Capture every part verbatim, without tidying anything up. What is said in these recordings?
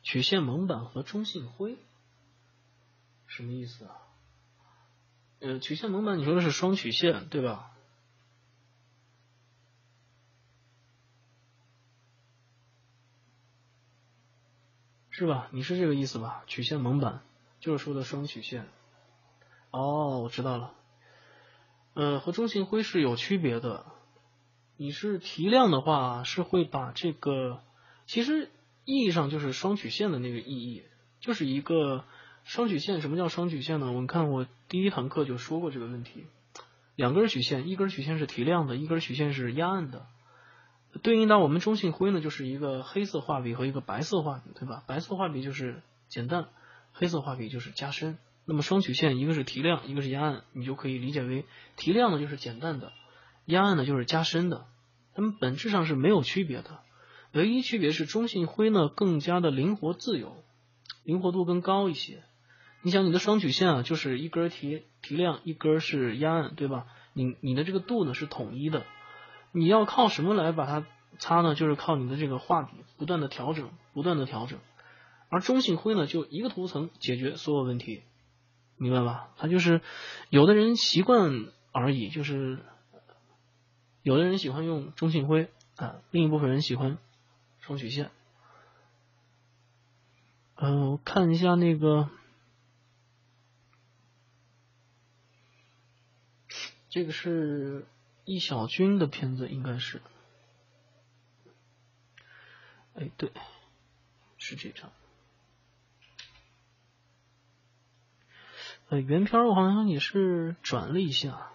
曲线蒙版和中性灰什么意思啊？呃，曲线蒙版你说的是双曲线对吧？是吧？你是这个意思吧？曲线蒙版就是说的双曲线。哦，我知道了。呃，和中性灰是有区别的。你是提亮的话，是会把这个，其实意义上就是双曲线的那个意义，就是一个双曲线。什么叫双曲线呢？我看我第一堂课就说过这个问题。两根曲线，一根曲线是提亮的，一根曲线是压暗的。对应到我们中性灰呢，就是一个黑色画笔和一个白色画笔，对吧？白色画笔就是减淡，黑色画笔就是加深。那么双曲线，一个是提亮，一个是压暗，你就可以理解为提亮的就是减淡的，压暗的就是加深的，它们本质上是没有区别的。唯一区别是中性灰呢更加的灵活自由，灵活度更高一些。你想你的双曲线啊，就是一根提提亮，一根是压暗，对吧？你你的这个度呢是统一的。你要靠什么来把它擦呢？就是靠你的这个画笔不断的调整，不断的调整。而中性灰呢，就一个涂层解决所有问题，明白吧？它就是有的人习惯而已，就是有的人喜欢用中性灰啊，另一部分人喜欢双曲线。嗯、呃，我看一下那个，这个是易小军的片子，应该是。哎，对，是这张。呃，原片我好像也是转了一下。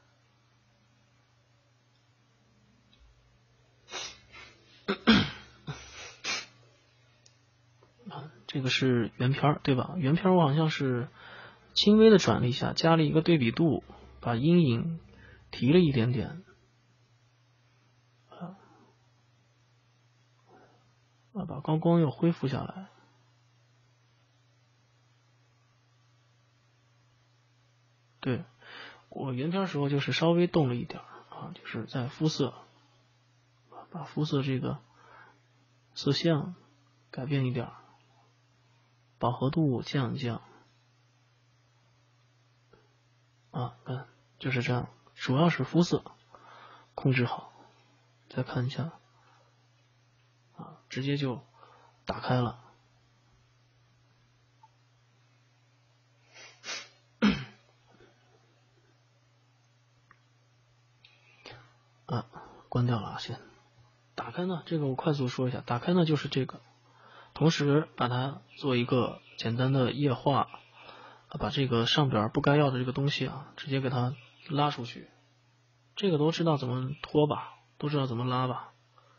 啊，这个是原片对吧？原片我好像是轻微的转了一下，加了一个对比度，把阴影提了一点点。啊，把高光又恢复下来。对，我原片时候就是稍微动了一点啊，就是在肤色，把肤色这个色相改变一点，饱和度降一降。啊，看就是这样，主要是肤色控制好。再看一下，啊，直接就打开了。啊，关掉了啊，先打开呢。这个我快速说一下，打开呢就是这个，同时把它做一个简单的液化，把这个上边不该要的这个东西啊，直接给它拉出去。这个都知道怎么拖吧，都知道怎么拉吧。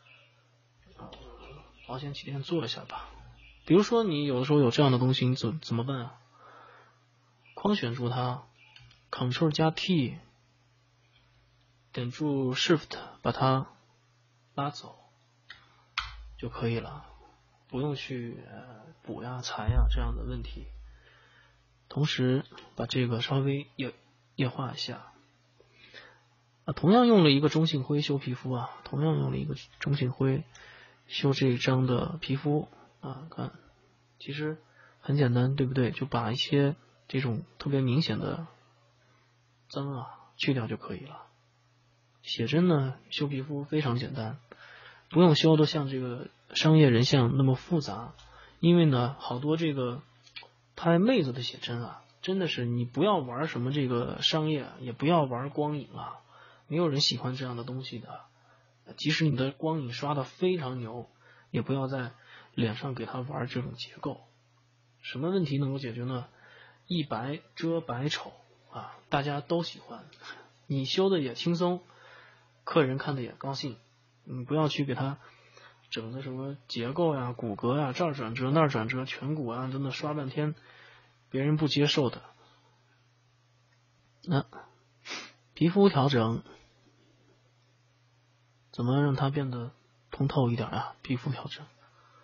保险起见做一下吧。比如说你有的时候有这样的东西，你怎怎么办啊？框选住它 ，Ctrl 加 T。点住 Shift 把它拉走就可以了，不用去补呀、裁呀这样的问题。同时把这个稍微液液化一下。啊，同样用了一个中性灰修皮肤啊，同样用了一个中性灰修这一张的皮肤啊，看，其实很简单，对不对？就把一些这种特别明显的脏啊去掉就可以了。写真呢，修皮肤非常简单，不用修的像这个商业人像那么复杂。因为呢，好多这个拍妹子的写真啊，真的是你不要玩什么这个商业，也不要玩光影啊，没有人喜欢这样的东西的。即使你的光影刷的非常牛，也不要在脸上给他玩这种结构。什么问题能够解决呢？一白遮百丑啊，大家都喜欢，你修的也轻松。客人看的也高兴，你不要去给他整的什么结构呀、骨骼呀，这儿转折那儿转折，颧骨啊，真的刷半天，别人不接受的。那、啊、皮肤调整怎么让它变得通透一点啊？皮肤调整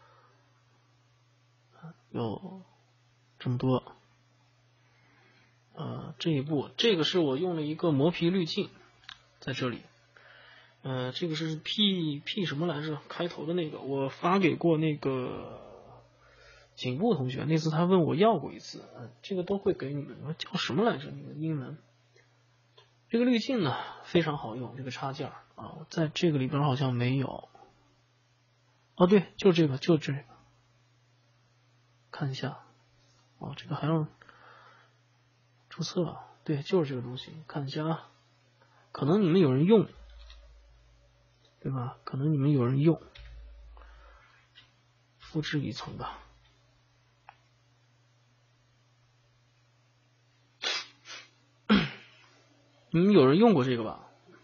有这么多。呃，这一步，这个是我用了一个磨皮滤镜，在这里。呃，这个是 P P 什么来着？开头的那个，我发给过那个颈部同学那次他问我要过一次，呃、这个都会给你们。叫什么来着？那个英文。这个滤镜呢非常好用，这个插件啊，在这个里边好像没有。哦，对，就这个，就这个。看一下，哦，这个还要注册，对，就是这个东西。看一下啊，可能你们有人用，对吧？可能你们有人用，复制一层吧。你们有人用过这个吧？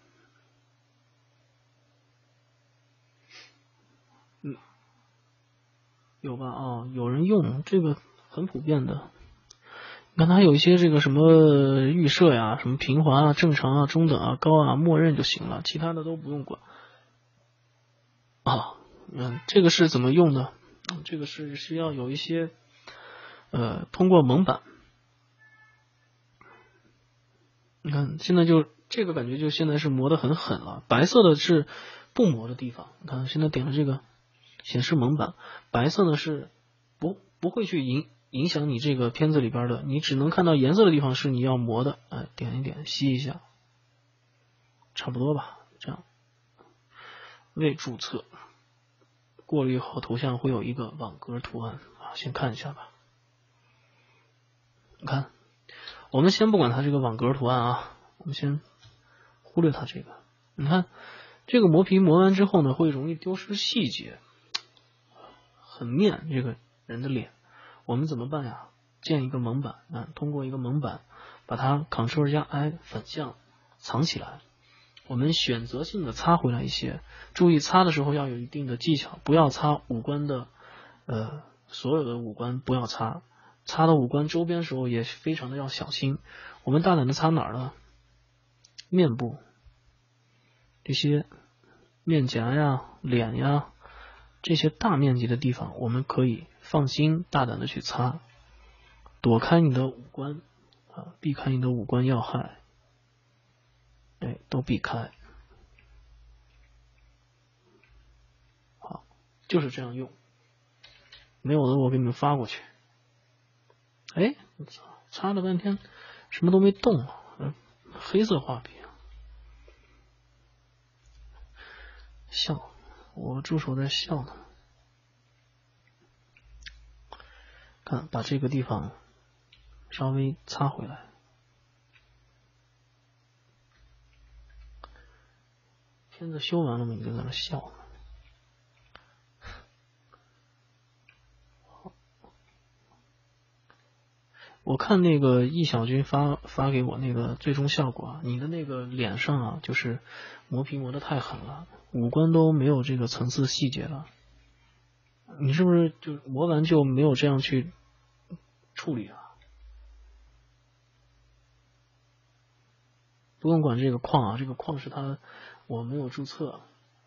嗯，有吧？哦，有人用这个，很普遍的。你看它有一些这个什么预设呀，什么平滑啊、正常啊、中等啊、高啊，默认就行了，其他的都不用管。啊，嗯，这个是怎么用的？这个是需要有一些呃，通过蒙版。你看现在就这个感觉就现在是磨得很狠了，白色的是不磨的地方。你看现在点了这个显示蒙版，白色呢是不不会去影影响你这个片子里边的，你只能看到颜色的地方是你要磨的。哎，点一点吸一下，差不多吧。这样未注册，过滤后头像会有一个网格图案啊，先看一下吧。你看。我们先不管它这个网格图案啊，我们先忽略它这个。你看这个磨皮磨完之后呢，会容易丢失细节，很面这个人的脸。我们怎么办呀？建一个蒙版啊，通过一个蒙版把它 Ctrl 加 I 反向藏起来。我们选择性的擦回来一些，注意擦的时候要有一定的技巧，不要擦五官的呃所有的五官不要擦。擦到五官周边的时候也非常的要小心。我们大胆的擦哪儿呢？面部这些面颊呀、脸呀这些大面积的地方，我们可以放心大胆的去擦，躲开你的五官啊，避开你的五官要害，哎，都避开。好，就是这样用。没有的我给你们发过去。哎，擦了半天，什么都没动啊！黑色画笔，笑，我助手在笑呢。看，把这个地方稍微擦回来。片子修完了吗？你就在那笑呢。我看那个易小军发发给我那个最终效果啊，你的那个脸上啊，就是磨皮磨得太狠了，五官都没有这个层次细节了。你是不是就磨完就没有这样去处理啊？不用管这个框啊，这个框是它我没有注册，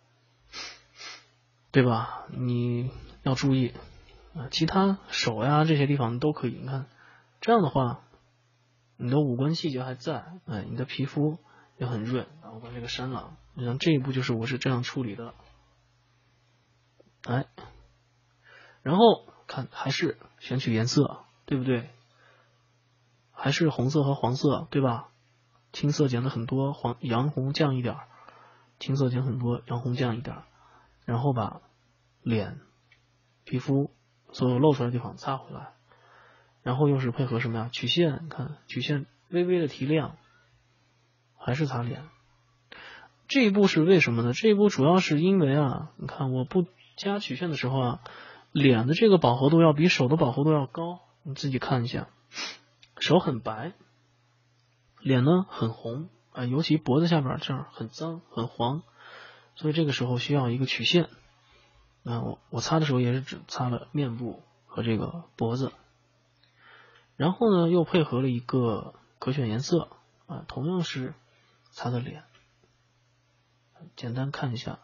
对吧？你要注意啊，其他手呀这些地方都可以，你看。这样的话，你的五官细节还在，哎，你的皮肤也很润。然后把这个删了，你看这一步就是我是这样处理的，哎，然后看还是选取颜色，对不对？还是红色和黄色，对吧？青色减的很多，黄洋红降一点，青色减很多，洋红降一点，然后把脸、皮肤所有露出来的地方擦回来。然后又是配合什么呀？曲线，你看曲线微微的提亮，还是擦脸。这一步是为什么呢？这一步主要是因为啊，你看我不加曲线的时候啊，脸的这个饱和度要比手的饱和度要高。你自己看一下，手很白，脸呢很红啊，尤其脖子下边这儿很脏很黄，所以这个时候需要一个曲线。啊，我我擦的时候也是只擦了面部和这个脖子。然后呢，又配合了一个可选颜色啊，同样是擦的脸，简单看一下，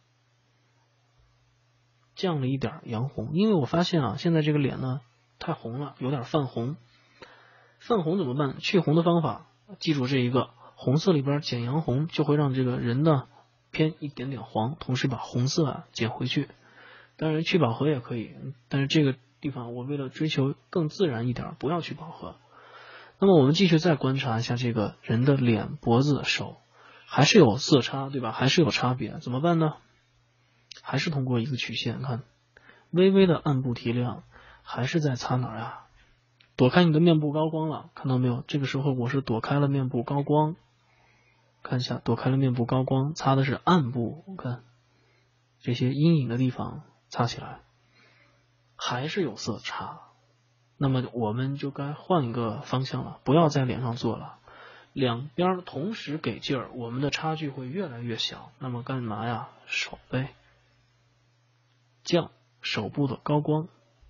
降了一点洋红，因为我发现啊，现在这个脸呢太红了，有点泛红。泛红怎么办？去红的方法，记住这一个，红色里边减洋红，就会让这个人呢偏一点点黄，同时把红色啊减回去。当然去饱和也可以，但是这个地方我为了追求更自然一点，不要去饱和。那么我们继续再观察一下这个人的脸、脖子、手，还是有色差，对吧？还是有差别，怎么办呢？还是通过一个曲线，看微微的暗部提亮，还是在擦哪儿呀？躲开你的面部高光了，看到没有？这个时候我是躲开了面部高光，看一下，躲开了面部高光，擦的是暗部，看这些阴影的地方擦起来还是有色差。那么我们就该换一个方向了，不要在脸上做了，两边同时给劲儿，我们的差距会越来越小。那么干嘛呀？手背降手部的高光，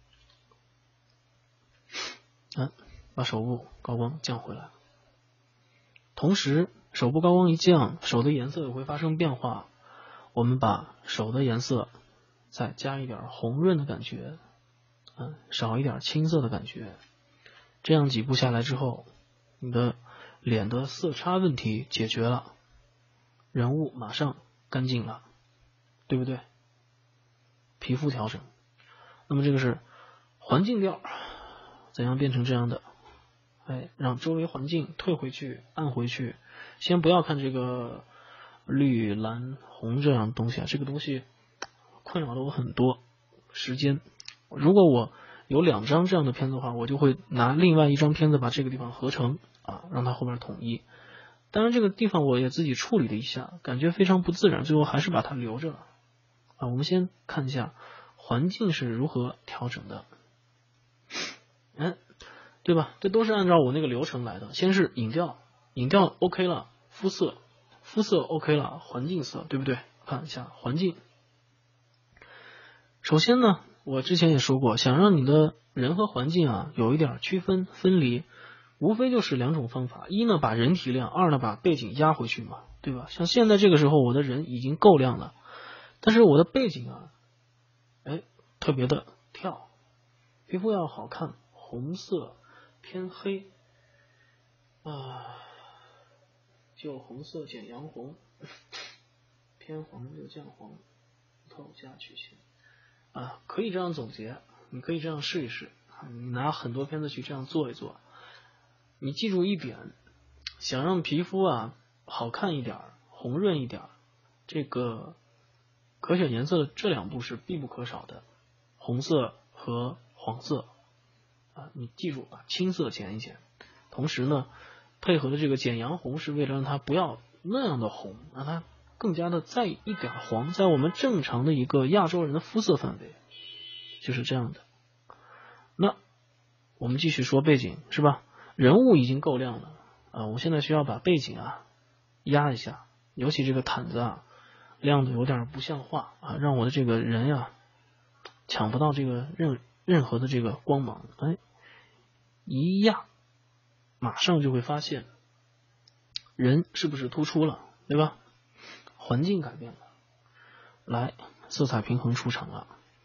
嗯，把手部高光降回来。同时手部高光一降，手的颜色也会发生变化，我们把手的颜色再加一点红润的感觉，嗯，少一点青色的感觉。这样几步下来之后，你的脸的色差问题解决了，人物马上干净了，对不对？皮肤调整。那么这个是环境调，怎样变成这样的？哎，让周围环境退回去，暗回去。先不要看这个绿、蓝、红这样东西啊，这个东西困扰了我很多时间。如果我有两张这样的片子的话，我就会拿另外一张片子把这个地方合成啊，让它后面统一。当然这个地方我也自己处理了一下，感觉非常不自然，最后还是把它留着了啊。我们先看一下环境是如何调整的，嗯，对吧？这都是按照我那个流程来的。先是影调，影调 OK 了，肤色，肤色 OK 了，环境色，对不对？看一下环境。首先呢，我之前也说过，想让你的人和环境啊有一点区分分离，无非就是两种方法，一呢把人提亮，二呢把背景压回去嘛，对吧？像现在这个时候我的人已经够亮了，但是我的背景啊，哎，特别的跳，皮肤要好看，红色偏黑啊，就红色减阳红，偏黄就降黄，透加曲线啊，可以这样总结，你可以这样试一试，你拿很多片子去这样做一做。你记住一点，想让皮肤啊好看一点，红润一点，这个可选颜色的这两步是必不可少的，红色和黄色啊，你记住把青色减一减，同时呢配合的这个减阳红是为了让它不要那样的红，让它更加的再一点黄，在我们正常的一个亚洲人的肤色范围，就是这样的。那我们继续说背景，是吧？人物已经够亮了啊，我现在需要把背景啊压一下，尤其这个毯子啊亮的有点不像话啊，让我的这个人呀、啊、抢不到这个任任何的这个光芒，哎，一压马上就会发现人是不是突出了，对吧？环境改变了，来，色彩平衡出场了。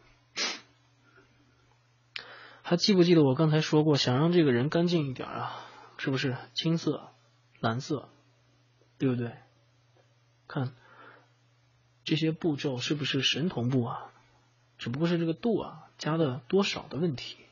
还记不记得我刚才说过，想让这个人干净一点啊，是不是青色、蓝色，对不对？看这些步骤是不是神同步啊？只不过是这个度啊加的多少的问题。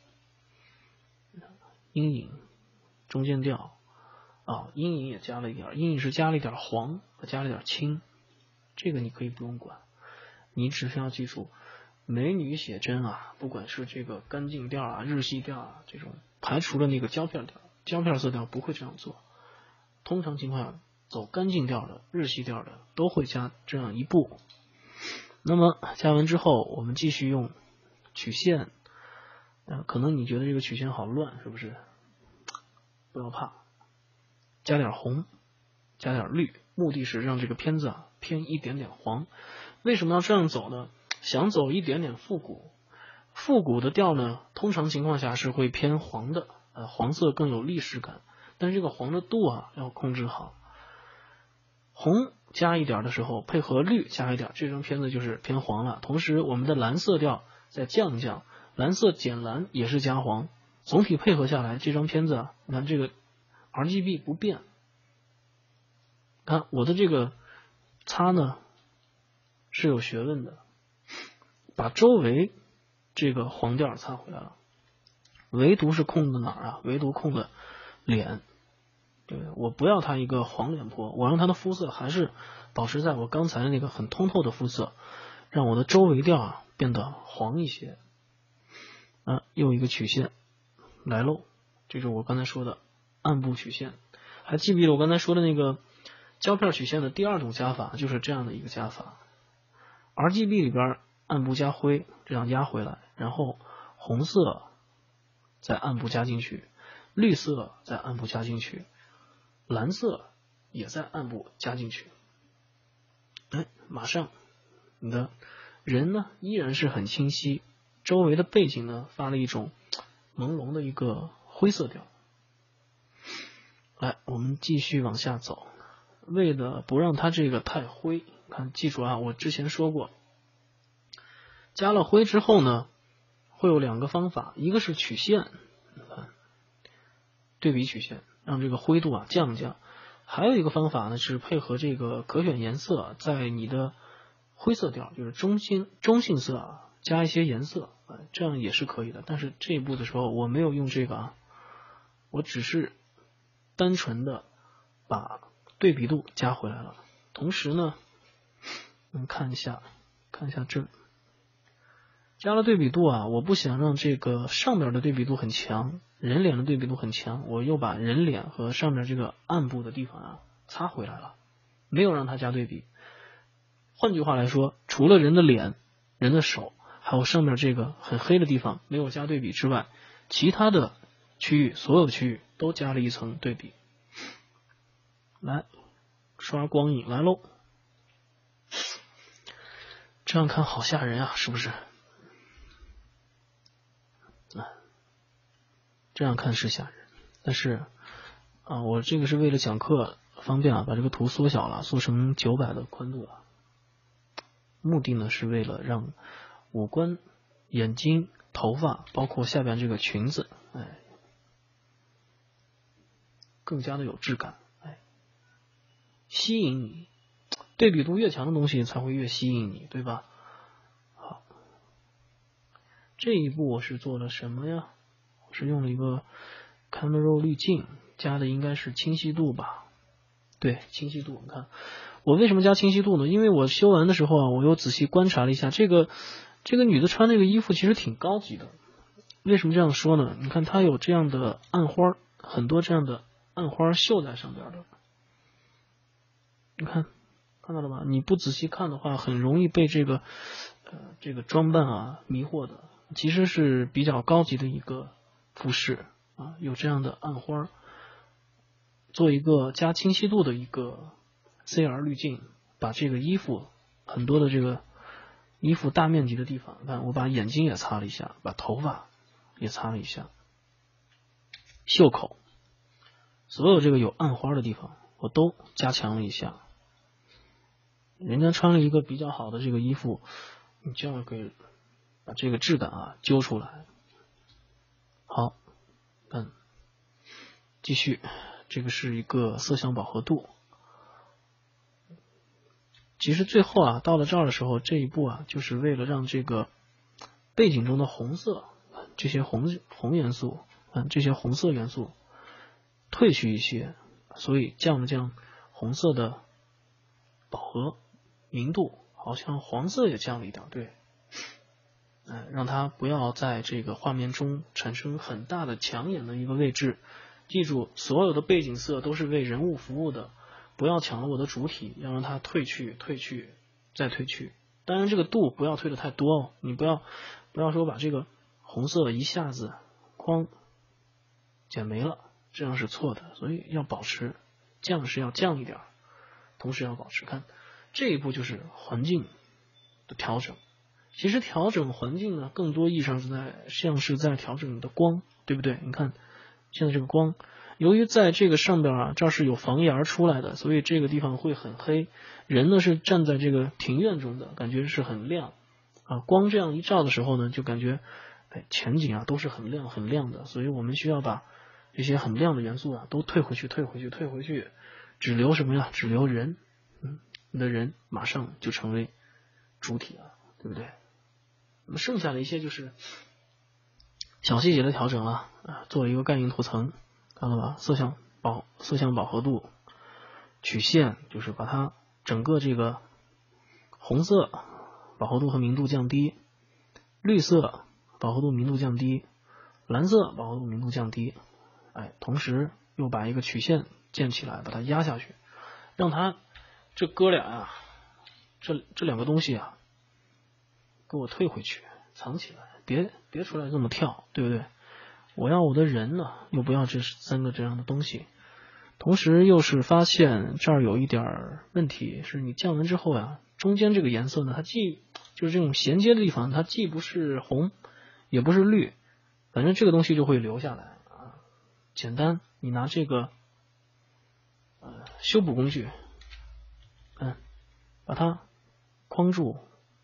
阴影、中间调啊，阴影也加了一点，阴影是加了一点黄和加了一点青，这个你可以不用管，你只需要记住。美女写真啊，不管是这个干净调啊、日系调啊，这种排除了那个胶片调，胶片色调不会这样做。通常情况下，走干净调的、日系调的都会加这样一步。那么加完之后，我们继续用曲线。呃，可能你觉得这个曲线好乱，是不是？不要怕，加点红，加点绿，目的是让这个片子啊偏一点点黄。为什么要这样走呢？想走一点点复古，复古的调呢，通常情况下是会偏黄的，呃，黄色更有历史感，但是这个黄的度啊要控制好。红加一点的时候，配合绿加一点，这张片子就是偏黄了。同时，我们的蓝色调再降一降，蓝色减蓝也是加黄，总体配合下来，这张片子啊，你看这个 R G B 不变。看我的这个擦呢是有学问的。把周围这个黄调擦回来了， 唯独是空的哪儿啊？唯独空的脸。对，我不要他一个黄脸婆，我让他的肤色还是保持在我刚才的那个很通透的肤色，让我的周围调啊变得黄一些。啊，又一个曲线来喽，这是我刚才说的暗部曲线。还记不记得我刚才说的那个胶片曲线的第二种加法，就是这样的一个加法。R G B 里边暗部加灰，这样压回来，然后红色再暗部加进去，绿色再暗部加进去，蓝色也在暗部加进去。哎，马上你的人呢依然是很清晰，周围的背景呢发了一种朦胧的一个灰色调。来，我们继续往下走，为了不让它这个太灰，看记住啊，我之前说过，加了灰之后呢，会有两个方法，一个是曲线，对比曲线，让这个灰度啊降降。还有一个方法呢，是配合这个可选颜色，在你的灰色调，就是中性中性色啊，加一些颜色，这样也是可以的。但是这一步的时候我没有用这个啊，我只是单纯的把对比度加回来了。同时呢，我们看一下，看一下这加了对比度啊，我不想让这个上面的对比度很强，人脸的对比度很强，我又把人脸和上面这个暗部的地方啊擦回来了，没有让它加对比。换句话来说，除了人的脸、人的手，还有上面这个很黑的地方没有加对比之外，其他的区域，所有的区域都加了一层对比。来，刷光影来喽，这样看好吓人啊，是不是？这样看是吓人，但是啊，我这个是为了讲课方便啊，把这个图缩小了，缩成九百的宽度了。目的呢是为了让五官、眼睛、头发，包括下边这个裙子，哎，更加的有质感，哎，吸引你。对比度越强的东西才会越吸引你，对吧？好，这一步我是做了什么呀？我是用了一个 Camera Raw 滤镜，加的应该是清晰度吧？对，清晰度。你看，我为什么加清晰度呢？因为我修完的时候啊，我又仔细观察了一下，这个这个女的穿这个衣服其实挺高级的。为什么这样说呢？你看她有这样的暗花，很多这样的暗花绣在上边的。你看，看到了吧？你不仔细看的话，很容易被这个呃这个装扮啊迷惑的。其实是比较高级的一个服饰啊，有这样的暗花，做一个加清晰度的一个 C R 滤镜，把这个衣服很多的这个衣服大面积的地方，看我把眼睛也擦了一下，把头发也擦了一下，袖口，所有这个有暗花的地方我都加强了一下。人家穿了一个比较好的这个衣服，你这样可以把这个质感啊揪出来。好，嗯，继续，这个是一个色相饱和度。其实最后啊，到了这儿的时候，这一步啊，就是为了让这个背景中的红色，这些红红元素，嗯，这些红色元素褪去一些，所以降了降红色的饱和明度，好像黄色也降了一点，对，嗯，让它不要在这个画面中产生很大的抢眼的一个位置。记住，所有的背景色都是为人物服务的，不要抢了我的主体，要让它褪去、褪去、再褪去。当然，这个度不要退的太多哦，你不要不要说把这个红色一下子哐减没了，这样是错的。所以要保持，降是要降一点，同时要保持。看这一步就是环境的调整。其实调整环境呢，更多意义上是在像是在调整你的光，对不对？你看现在这个光，由于在这个上边啊，这是有房檐出来的，所以这个地方会很黑。人呢是站在这个庭院中的，感觉是很亮啊。光这样一照的时候呢，就感觉哎前景啊都是很亮很亮的。所以我们需要把这些很亮的元素啊都退回去，退回去，退回去，只留什么呀？只留人，嗯，你的人马上就成为主体了，对不对？那么剩下的一些就是小小细节的调整了啊，做一个概念图层，看到吧？色相饱色相饱和度曲线，就是把它整个这个红色饱和度和明度降低，绿色饱和度明度降低，蓝色饱和度明度降低，哎，同时又把一个曲线建起来，把它压下去，让它这哥俩啊，这这两个东西啊，给我退回去，藏起来，别别出来这么跳，对不对？我要我的人呢，又不要这三个这样的东西。同时又是发现这儿有一点问题，是你降完之后呀，中间这个颜色呢，它既就是这种衔接的地方，它既不是红，也不是绿，反正这个东西就会留下来啊。简单，你拿这个呃修补工具，嗯，把它框住，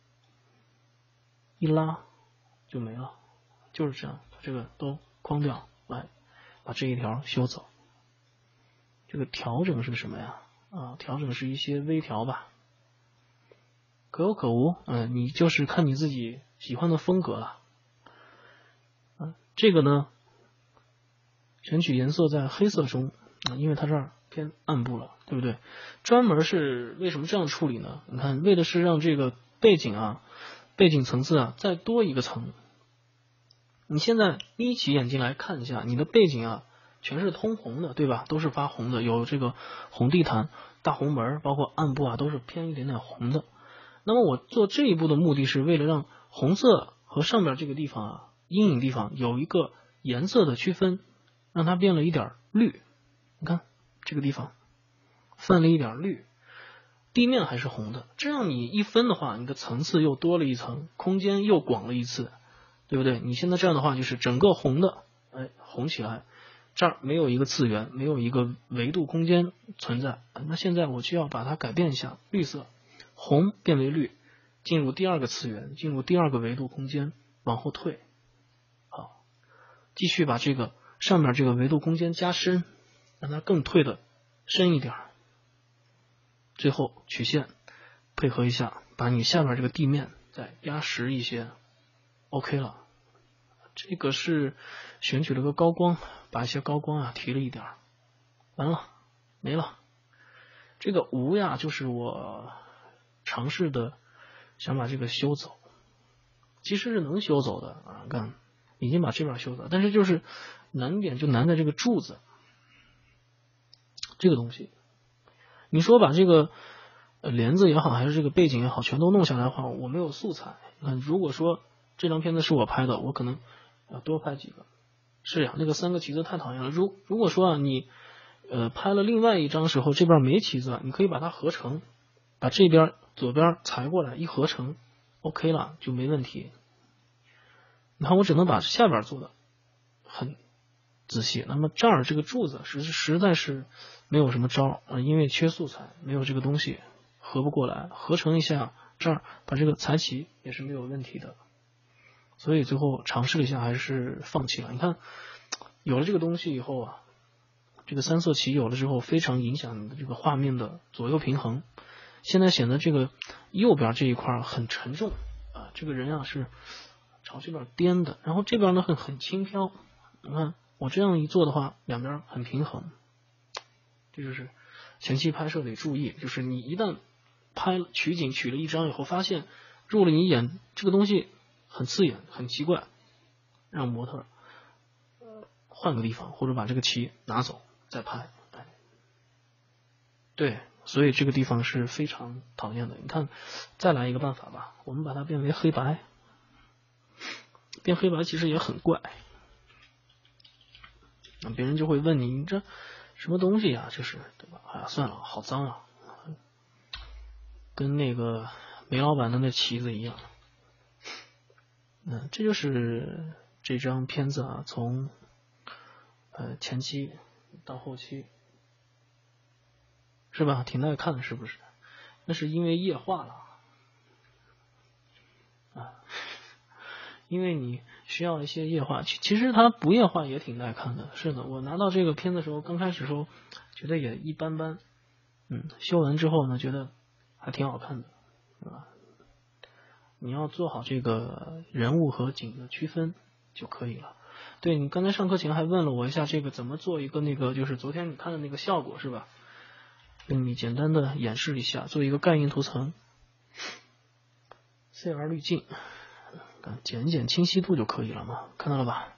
一拉就没了，就是这样，把这个都框掉，来把这一条修走。这个调整是什么呀？啊，调整是一些微调吧，可有可无。嗯、呃，你就是看你自己喜欢的风格了。啊，这个呢，选取颜色在黑色中，啊，因为它这儿偏暗部了，对不对？专门是为什么这样处理呢？你看，为的是让这个背景啊，背景层次啊再多一个层。你现在眯起眼睛来看一下，你的背景啊。全是通红的，对吧？都是发红的，有这个红地毯、大红门，包括暗部啊，都是偏一点点红的。那么我做这一步的目的是为了让红色和上边这个地方啊，阴影地方有一个颜色的区分，让它变了一点绿。你看这个地方泛了一点绿，地面还是红的，这样你一分的话，你的层次又多了一层，空间又广了一次，对不对？你现在这样的话，就是整个红的，哎，红起来。这儿没有一个次元，没有一个维度空间存在，那现在我就要把它改变一下，绿色红变为绿，进入第二个次元，进入第二个维度空间，往后退。好，继续把这个上面这个维度空间加深，让它更退的深一点。最后曲线配合一下，把你下面这个地面再压实一些 ，OK 了。这个是选取了个高光，把一些高光啊提了一点，完了没了。这个无呀，就是我尝试的想把这个修走，其实是能修走的啊，看已经把这边修走，但是就是难点就难在这个柱子这个东西。你说把这个帘子也好，还是这个背景也好，全都弄下来的话，我没有素材。那如果说这张片子是我拍的，我可能要多拍几个。是呀，那个三个旗子太讨厌了。如如果说啊，你呃拍了另外一张时候，这边没旗子，你可以把它合成，把这边左边裁过来一合成 ，OK 了，就没问题。你看我只能把下边做的很仔细，那么这儿这个柱子实实在是没有什么招啊、呃，因为缺素材，没有这个东西合不过来，合成一下这儿把这个裁齐也是没有问题的。所以最后尝试了一下，还是放弃了。你看，有了这个东西以后啊，这个三色旗有了之后，非常影响你的这个画面的左右平衡。现在显得这个右边这一块很沉重啊，这个人啊是朝这边颠的，然后这边呢很很轻飘。你看我这样一做的话，两边很平衡。这就是前期拍摄得注意，就是你一旦拍取景取了一张以后，发现入了你眼这个东西很刺眼，很奇怪，让模特换个地方，或者把这个旗拿走再拍。哎，对，所以这个地方是非常讨厌的。你看，再来一个办法吧，我们把它变为黑白。变黑白其实也很怪，那别人就会问你，你这什么东西呀？这是对吧？哎呀，算了，好脏啊，跟那个煤老板的那旗子一样。嗯，这就是这张片子啊，从呃前期到后期，是吧？挺耐看的，是不是？那是因为液化了啊，因为你需要一些液化。其其实它不液化也挺耐看的，是的。我拿到这个片子的时候，刚开始的时候觉得也一般般，嗯，修完之后呢，觉得还挺好看的，是吧？你要做好这个人物和景的区分就可以了。 对，你刚才上课前还问了我一下，这个怎么做一个那个，就是昨天你看的那个效果是吧？跟你简单的演示一下，做一个概念图层 ，C R 滤镜，减一减清晰度就可以了嘛，看到了吧？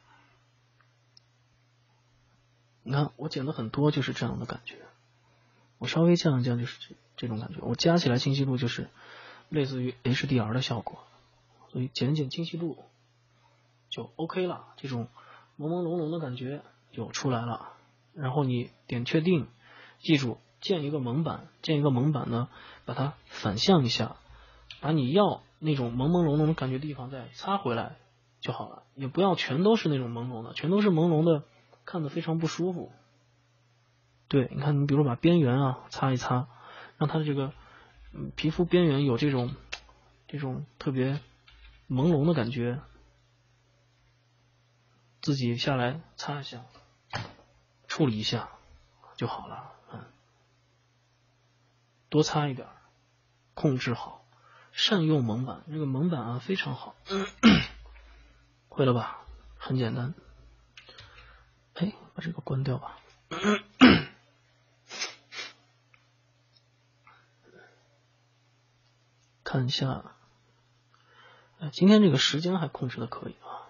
你看我剪的很多，就是这样的感觉。我稍微降一降，就是这这种感觉。我加起来清晰度就是类似于 H D R 的效果，所以减减清晰度就 OK 了，这种朦朦胧胧的感觉就出来了。然后你点确定，记住建一个蒙版，建一个蒙版呢，把它反向一下，把你要那种朦朦胧胧的感觉地方再擦回来就好了，也不要全都是那种朦胧的，全都是朦胧的，看得非常不舒服。对，你看，你比如把边缘啊擦一擦，让它的这个、嗯、皮肤边缘有这种这种特别朦胧的感觉，自己下来擦一下，处理一下就好了。嗯，多擦一点，控制好，善用蒙版，这个蒙版啊非常好。嗯、会了吧？很简单。哎，把这个关掉吧。看一下，哎，今天这个时间还控制的可以啊。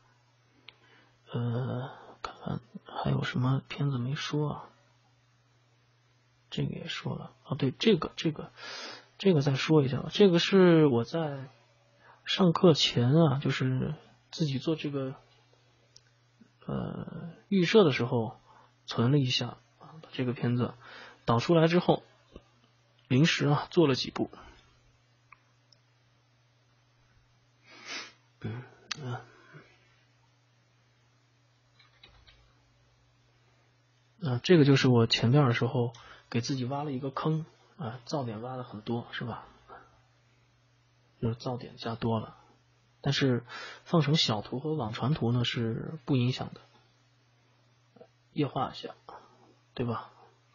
呃，看看还有什么片子没说啊？这个也说了啊，对，这个这个这个再说一下吧。这个是我在上课前啊，就是自己做这个呃预设的时候存了一下啊，把这个片子导出来之后，临时啊做了几部。嗯啊，啊，这个就是我前面的时候给自己挖了一个坑啊，噪点挖了很多，是吧？就是噪点加多了，但是放成小图和网传图呢是不影响的，液化一下，对吧？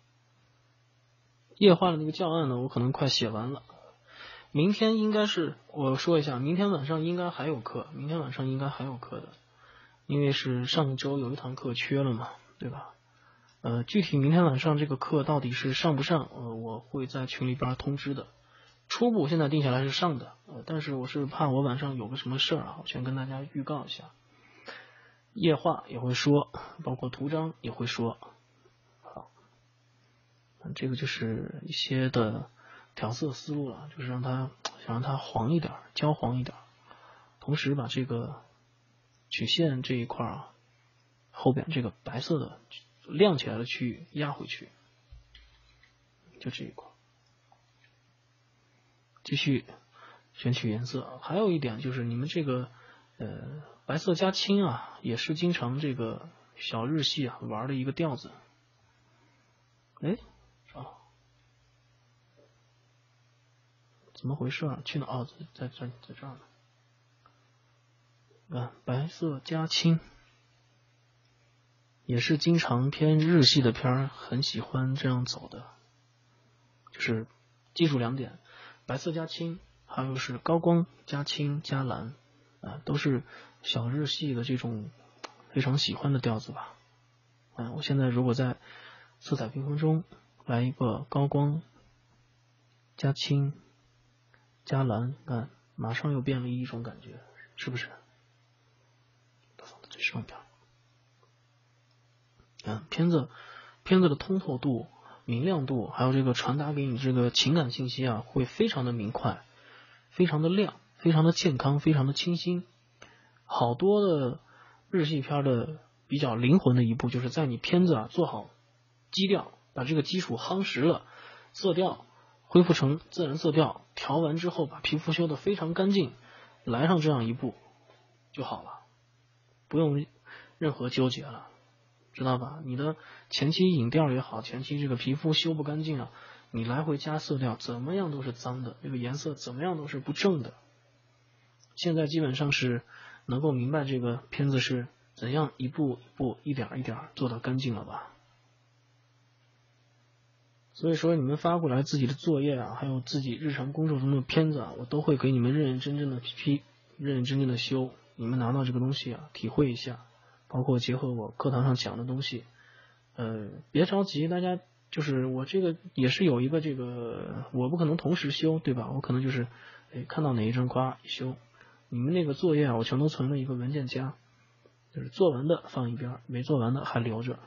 液化的那个教案呢，我可能快写完了。明天应该是，我说一下，明天晚上应该还有课，明天晚上应该还有课的，因为是上周有一堂课缺了嘛，对吧？呃，具体明天晚上这个课到底是上不上，呃，我会在群里边通知的。初步现在定下来是上的，呃，但是我是怕我晚上有个什么事儿啊，我先跟大家预告一下。液化也会说，包括图章也会说。好，这个就是一些的调色思路了，就是让它想让它黄一点，焦黄一点，同时把这个曲线这一块啊，后边这个白色的亮起来的区域压回去，就这一块。继续选取颜色，还有一点就是你们这个呃白色加青啊，也是经常这个小日系啊玩的一个调子。哎，啊，怎么回事啊？去哪？哦，在在在这儿呢。啊，白色加青，也是经常偏日系的片儿很喜欢这样走的，就是记住两点。白色加青，还有是高光加青加蓝，啊，都是小日系的这种非常喜欢的调子吧。啊，我现在如果在色彩平衡中来一个高光加青加蓝，看马上又变了一种感觉，是不是？放在最上边。啊，片子片子的通透度、明亮度，还有这个传达给你这个情感信息啊，会非常的明快，非常的亮，非常的健康，非常的清新。好多的日系片的比较灵魂的一步，就是在你片子啊做好基调，把这个基础夯实了，色调恢复成自然色调，调完之后把皮肤修得非常干净，来上这样一步就好了，不用任何纠结了。知道吧？你的前期影调也好，前期这个皮肤修不干净啊，你来回加色调，怎么样都是脏的，这个颜色怎么样都是不正的。现在基本上是能够明白这个片子是怎样一步一步、一点一点做到干净了吧？所以说，你们发过来自己的作业啊，还有自己日常工作中的片子啊，我都会给你们认认真真的 P P，认认真真的修。你们拿到这个东西啊，体会一下。 包括结合我课堂上讲的东西，呃，别着急，大家就是我这个也是有一个这个，我不可能同时修，对吧？我可能就是哎看到哪一张呱一修，你们那个作业啊，我全都存了一个文件夹，就是做完的放一边，没做完的还留着。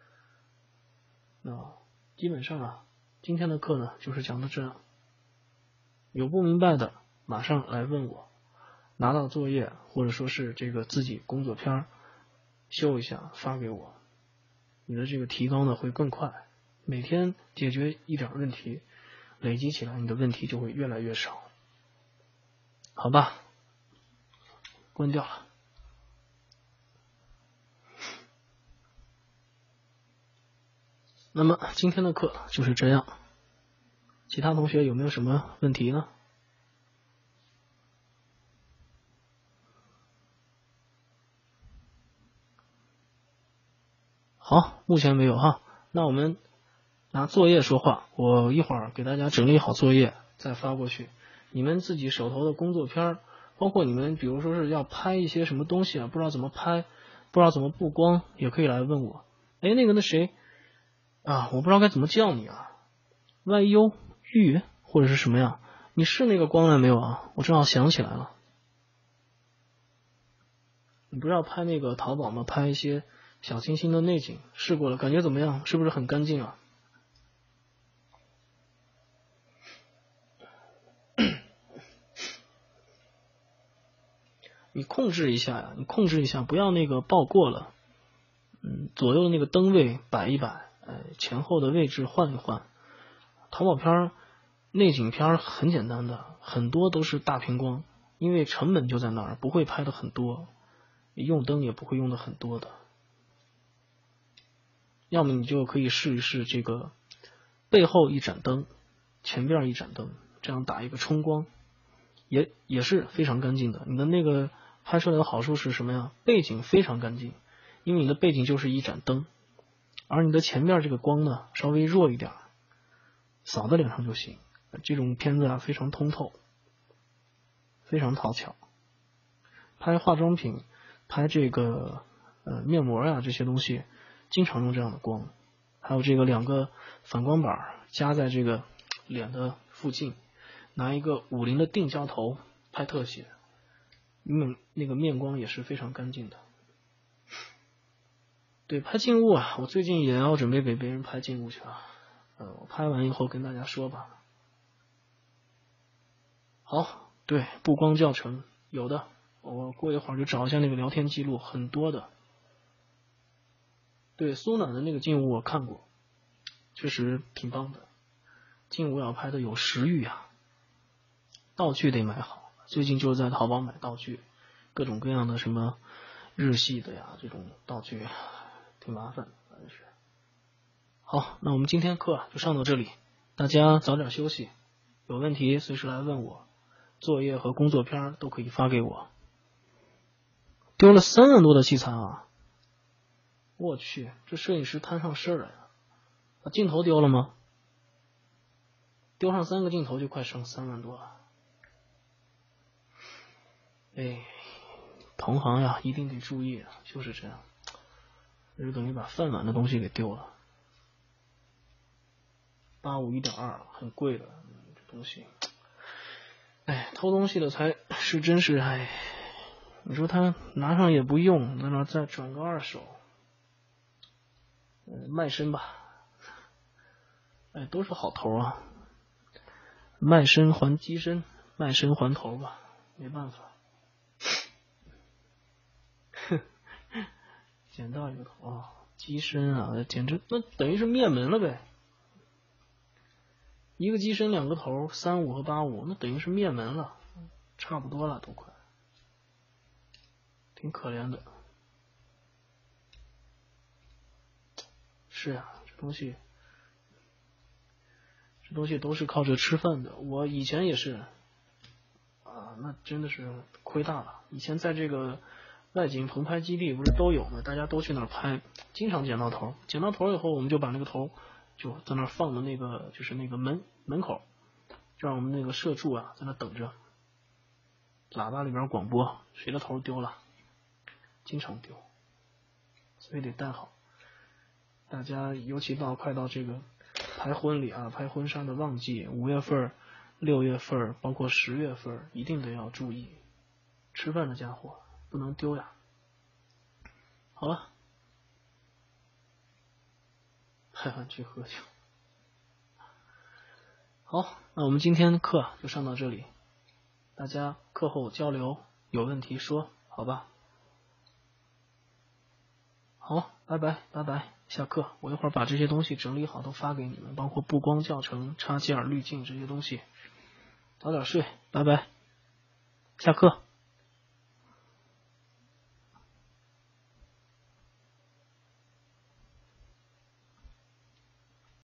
那基本上啊，今天的课呢就是讲到这样，有不明白的马上来问我，拿到作业或者说是这个自己工作片修一下发给我，你的这个提高呢会更快，每天解决一点问题，累积起来你的问题就会越来越少，好吧，关掉了。那么今天的课就是这样，其他同学有没有什么问题呢？好，目前没有哈。那我们拿作业说话，我一会儿给大家整理好作业再发过去。你们自己手头的工作片，包括你们比如说是要拍一些什么东西啊，不知道怎么拍，不知道怎么布光，也可以来问我。哎，那个那谁啊，我不知道该怎么叫你啊 ，Y U 玉或者是什么呀？你是那个光了没有啊？我正好想起来了。你不是要拍那个淘宝吗？拍一些小清新的内景，试过了，感觉怎么样？是不是很干净啊？你控制一下呀，你控制一下，不要那个爆过了。嗯，左右的那个灯位摆一摆，呃，前后的位置换一换。淘宝片、内景片很简单的，很多都是大屏光，因为成本就在那儿，不会拍的很多，用灯也不会用的很多的。要么你就可以试一试这个背后一盏灯，前边一盏灯，这样打一个冲光，也也是非常干净的。你的那个拍出来的好处是什么呀？背景非常干净，因为你的背景就是一盏灯，而你的前面这个光呢稍微弱一点，扫在脸上就行。这种片子啊非常通透，非常讨巧。拍化妆品，拍这个呃面膜呀、啊、这些东西，经常用这样的光。还有这个两个反光板夹在这个脸的附近，拿一个五菱的定焦头拍特写，面那个面光也是非常干净的。对，拍静物啊，我最近也要准备给别人拍静物去啊。呃，我拍完以后跟大家说吧。好，对，布光教程有的，我过一会儿就找一下那个聊天记录，很多的。对，苏暖的那个静物我看过，确实挺棒的。静物要拍的有食欲啊，道具得买好。最近就是在淘宝买道具，各种各样的什么日系的呀，这种道具挺麻烦的，反正是。好，那我们今天课就上到这里，大家早点休息，有问题随时来问我，作业和工作片都可以发给我。丢了三万多的器材啊！我去，这摄影师摊上事儿了呀！啊，镜头丢了吗？丢上三个镜头就快剩三万多了。哎，同行呀，一定得注意啊！就是这样，这就等于把饭碗的东西给丢了。八五一点二，很贵的、嗯、这东西。哎，偷东西的才是真是哎，你说他拿上也不用，在那再转个二手，嗯，卖身吧。哎，都是好头啊。卖身还机身，卖身还头吧，没办法。捡到一个头啊，机身啊，简直那等于是灭门了呗。一个机身两个头，三五和八五，那等于是灭门了，差不多了都快，挺可怜的。是啊，这东西，这东西都是靠着吃饭的。我以前也是，啊，那真的是亏大了。以前在这个外景棚拍基地不是都有吗？大家都去那儿拍，经常捡到头。捡到头以后，我们就把那个头就在那儿放的那个就是那个门门口，让我们那个摄助啊在那等着，喇叭里边广播谁的头丢了，经常丢。 所以得带好。大家尤其到快到这个拍婚礼啊、拍婚纱的旺季，五月份、六月份，包括十月份，一定得要注意。吃饭的家伙不能丢呀。好了，拍完去喝酒。好，那我们今天课就上到这里，大家课后交流，有问题说，好吧？好，拜拜拜拜，下课，我一会儿把这些东西整理好都发给你们，包括布光教程、插件、滤镜这些东西。早点睡，拜拜，下课。